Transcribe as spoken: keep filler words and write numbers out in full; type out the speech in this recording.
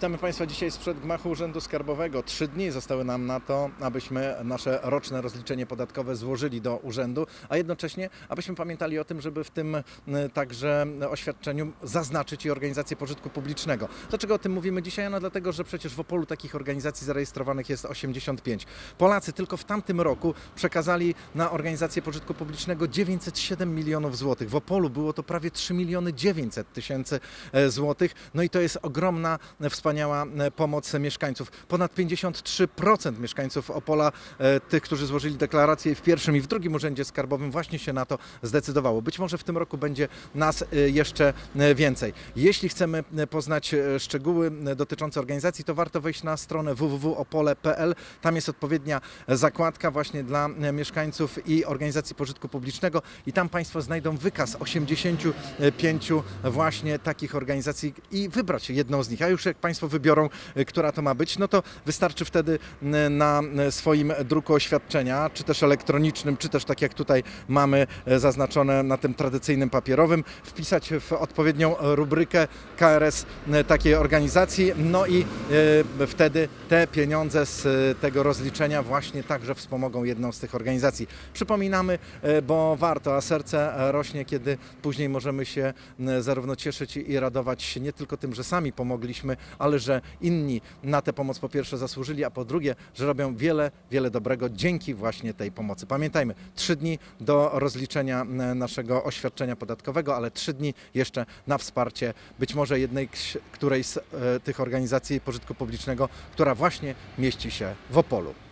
Witamy Państwa dzisiaj sprzed gmachu Urzędu Skarbowego. Trzy dni zostały nam na to, abyśmy nasze roczne rozliczenie podatkowe złożyli do urzędu, a jednocześnie abyśmy pamiętali o tym, żeby w tym także oświadczeniu zaznaczyć i organizację pożytku publicznego. Dlaczego o tym mówimy dzisiaj? No dlatego, że przecież w Opolu takich organizacji zarejestrowanych jest osiemdziesiąt pięć. Polacy tylko w tamtym roku przekazali na organizację pożytku publicznego dziewięćset siedem milionów złotych. W Opolu było to prawie trzy miliony dziewięćset tysięcy złotych. No i to jest ogromna, wspaniała pomoc mieszkańców. Ponad pięćdziesiąt trzy procent mieszkańców Opola, tych, którzy złożyli deklarację w pierwszym i w drugim urzędzie skarbowym, właśnie się na to zdecydowało. Być może w tym roku będzie nas jeszcze więcej. Jeśli chcemy poznać szczegóły dotyczące organizacji, to warto wejść na stronę w w w kropka opole kropka p l. Tam jest odpowiednia zakładka właśnie dla mieszkańców i organizacji pożytku publicznego i tam Państwo znajdą wykaz osiemdziesięciu pięciu właśnie takich organizacji i wybrać jedną z nich. A już jak Państwo wybiorą, która to ma być, no to wystarczy wtedy na swoim druku oświadczenia, czy też elektronicznym, czy też tak jak tutaj mamy zaznaczone na tym tradycyjnym papierowym, wpisać w odpowiednią rubrykę K R S takiej organizacji, no i wtedy te pieniądze z tego rozliczenia właśnie także wspomogą jedną z tych organizacji. Przypominamy, bo warto, a serce rośnie, kiedy później możemy się zarówno cieszyć i radować się nie tylko tym, że sami pomogliśmy, ale że inni na tę pomoc po pierwsze zasłużyli, a po drugie, że robią wiele, wiele dobrego dzięki właśnie tej pomocy. Pamiętajmy, trzy dni do rozliczenia naszego oświadczenia podatkowego, ale trzy dni jeszcze na wsparcie być może jednej, którejś z tych organizacji pożytku publicznego, która właśnie mieści się w Opolu.